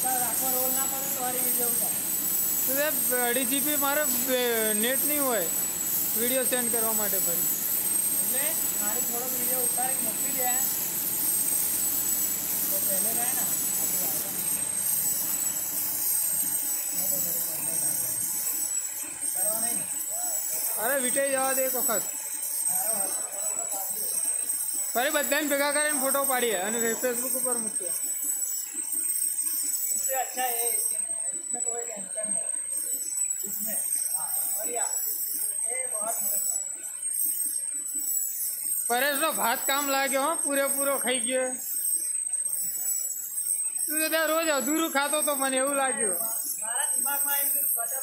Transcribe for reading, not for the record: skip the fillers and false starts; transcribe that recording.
अढ़ी GB मारे net नहीं हुआ है वीडियो सेंड करवा माटे पर थोड़ा वीडियो उतार के मोकली दिया है तो पहले रहे ना अरे विटे जावा दे एक वक्त पर बधाने भेगा करीने फोटो पाड़ी है फेसबुक पर मूक्यो इससे अच्छा है इसमें कोई टेंशन नहीं इसमें बढ़िया ये बहुत मदद परेश नो भात काम लाग्यो हो पूरे पूरो खाई गयो तू तो रोज अधूरू खातो तो मने एवं लाग्यो मारा दिमाग में